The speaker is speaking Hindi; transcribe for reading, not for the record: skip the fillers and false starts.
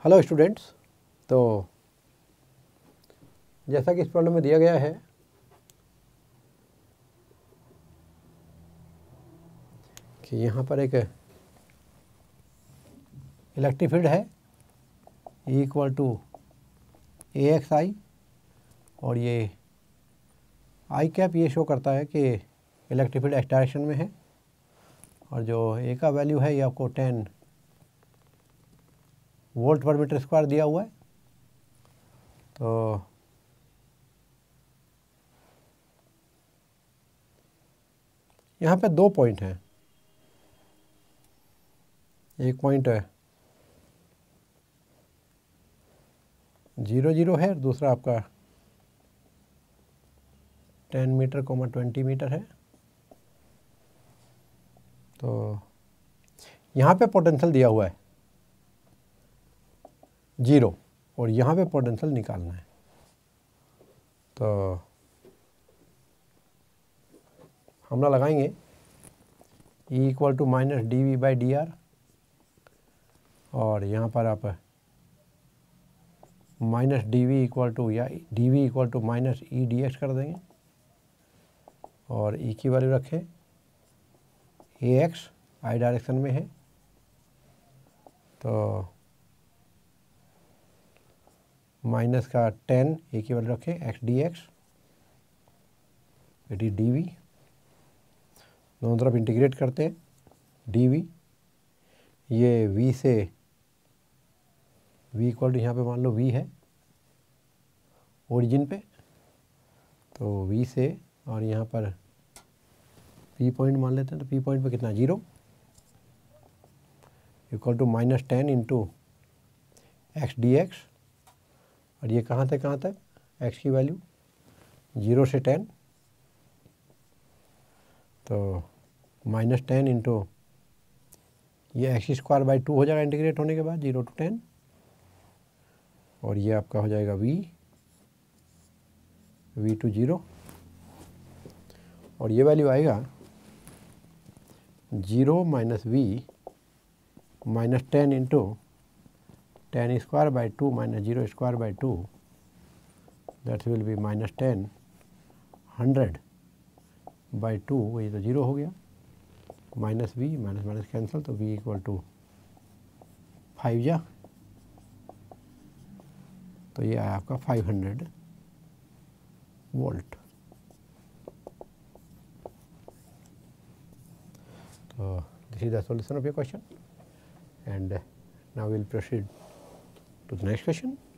हेलो स्टूडेंट्स, तो जैसा कि इस प्रॉब्लम में दिया गया है कि यहाँ पर एक इलेक्ट्रिक फील्ड है इक्वल टू AXI और ये आई कैप ये शो करता है कि इलेक्ट्रिक फील्ड एक्स डायरेक्शन में है और जो ए का वैल्यू है ये आपको 10 वोल्ट पर मीटर स्क्वायर दिया हुआ है। तो यहाँ पे 2 पॉइंट हैं, एक पॉइंट 0 0 है, दूसरा आपका 10 मीटर 20 मीटर है। तो यहाँ पे पोटेंशियल दिया हुआ है 0 और यहाँ पे पोटेंशियल निकालना है। तो फॉर्मूला लगाएंगे E equal to minus dV/dr और यहाँ पर आप माइनस dV इक्वल टू या dV equal to minus EdX कर देंगे और E की वैल्यू रखें AX I डायरेक्शन में है। तो माइनस का 10 A की वैल्यू रखें x dx, it is dV। दोनों तरफ इंटीग्रेट करते हैं dV, ये V से V इक्वल टू यहाँ पे मान लो V है ओरिजिन पे, तो V से और यहाँ पर P पॉइंट मान लेते हैं। तो P पॉइंट पे कितना 0 equal to minus 10 into x dx और ये कहाँ से कहाँ तक x की वैल्यू 0 से 10, तो माइनस 10 इंटू ये x² /2 हो जाएगा इंटीग्रेट होने के बाद 0 to 10 और ये आपका हो जाएगा v to 0 और ये वैल्यू आएगा 0 माइनस v माइनस 10 इंटू 10² / 2 माइनस 0² / 2 दैट विल बी माइनस 10 100/2, ये तो 0 हो गया, minus v minus minus cancel, तो v इक्वल टू 5 जा, तो ये आया आपका 500 वोल्ट। तो this is the solution of your question and now we will proceed to the next question.